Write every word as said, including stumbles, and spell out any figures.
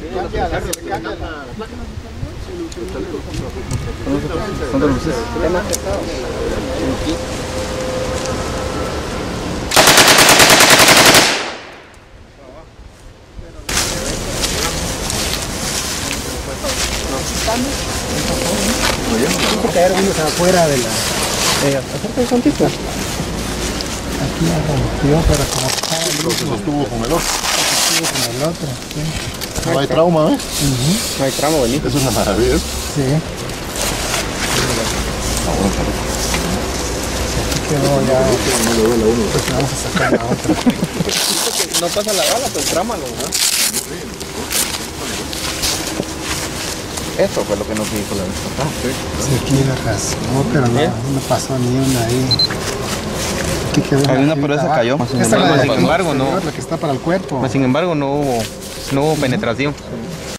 ¿Cuántas luces? Se cayeron unos afuera de la... Eh, acerca de Santito. Aquí la rompió, pero como estaba el Entonces estuvo con el otro. estuvo con el otro. Sí. No hay trauma, ¿ves? Uh-huh. No hay tramo, bonito. Es una maravilla. Sí. Aquí quedó ya. No le duele a uno. Pues vamos a sacar la otra. No pasa la bala, pues trámalo, ¿no? Esto fue lo que nos dijo la vez pasada. Sí, aquí la rasgó, pero no, no pasó ni una ahí. Aquí quedó Hay una, aquí pero esa abajo. cayó. Esta es la de Sin embargo, no. la que está para el cuerpo. Sin embargo, no hubo, no hubo penetración.